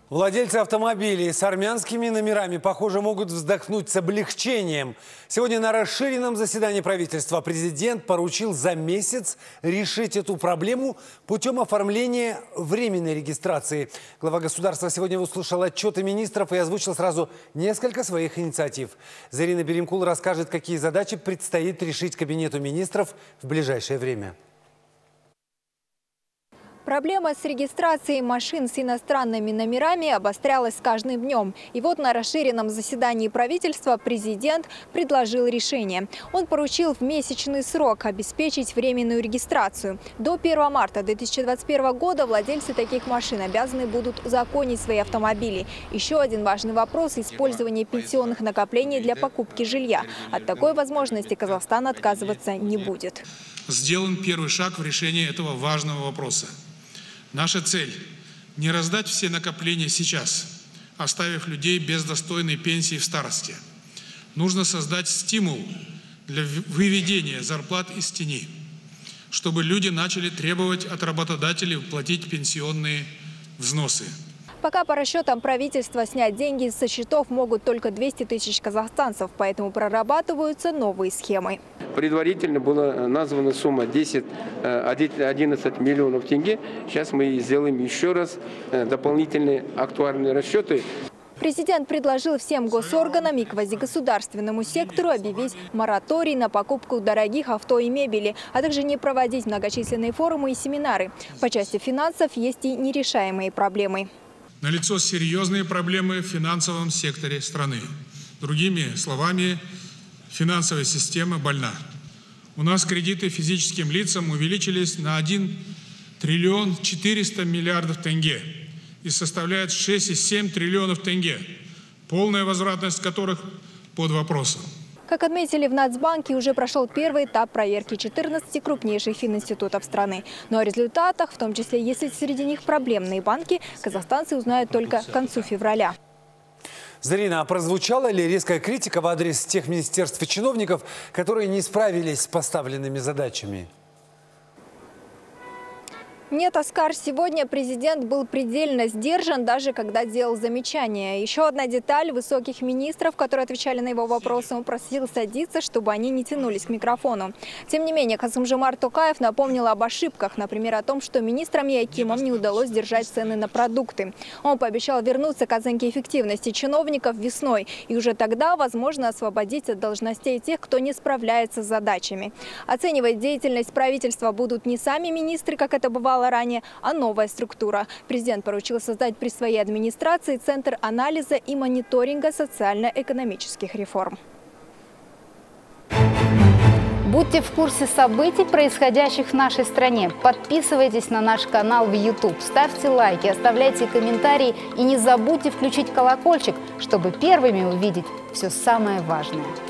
Владельцы автомобилей с армянскими номерами, похоже, могут вздохнуть с облегчением. Сегодня на расширенном заседании правительства президент поручил за месяц решить эту проблему путем оформления временной регистрации. Глава государства сегодня выслушал отчеты министров и озвучил сразу несколько своих инициатив. Зарина Беримкул расскажет, какие задачи предстоит решить Кабинету министров в ближайшее время. Проблема с регистрацией машин с иностранными номерами обострялась с каждым днем. И вот на расширенном заседании правительства президент предложил решение. Он поручил в месячный срок обеспечить временную регистрацию. До 1 марта 2021 года владельцы таких машин обязаны будут узаконить свои автомобили. Еще один важный вопрос – использование пенсионных накоплений для покупки жилья. От такой возможности Казахстан отказываться не будет. Сделан первый шаг в решении этого важного вопроса. Наша цель – не раздать все накопления сейчас, оставив людей без достойной пенсии в старости. Нужно создать стимул для выведения зарплат из тени, чтобы люди начали требовать от работодателей платить пенсионные взносы. Пока по расчетам правительства снять деньги со счетов могут только 200 тысяч казахстанцев, поэтому прорабатываются новые схемы. Предварительно была названа сумма 11 миллионов тенге. Сейчас мы сделаем еще раз дополнительные актуальные расчеты. Президент предложил всем госорганам и квазигосударственному сектору объявить мораторий на покупку дорогих авто и мебели, а также не проводить многочисленные форумы и семинары. По части финансов есть и нерешаемые проблемы. Налицо серьезные проблемы в финансовом секторе страны. Другими словами, финансовая система больна. У нас кредиты физическим лицам увеличились на 1 триллион 400 миллиардов тенге и составляют 6,7 триллионов тенге, полная возвратность которых под вопросом. Как отметили в Нацбанке, уже прошел первый этап проверки 14 крупнейших фининститутов страны. Но о результатах, в том числе если среди них проблемные банки, казахстанцы узнают только к концу февраля. Зарина, а прозвучала ли резкая критика в адрес тех министерств и чиновников, которые не справились с поставленными задачами? Нет, Оскар, сегодня президент был предельно сдержан, даже когда делал замечания. Еще одна деталь: высоких министров, которые отвечали на его вопросы, он просил садиться, чтобы они не тянулись к микрофону. Тем не менее, Касым-Жомарт Токаев напомнил об ошибках, например, о том, что министрам и акимам не удалось держать цены на продукты. Он пообещал вернуться к оценке эффективности чиновников весной, и уже тогда, возможно, освободить от должностей тех, кто не справляется с задачами. Оценивать деятельность правительства будут не сами министры, как это бывало ранее, а новая структура. Президент поручил создать при своей администрации Центр анализа и мониторинга социально-экономических реформ. Будьте в курсе событий, происходящих в нашей стране. Подписывайтесь на наш канал в YouTube, ставьте лайки, оставляйте комментарии и не забудьте включить колокольчик, чтобы первыми увидеть все самое важное.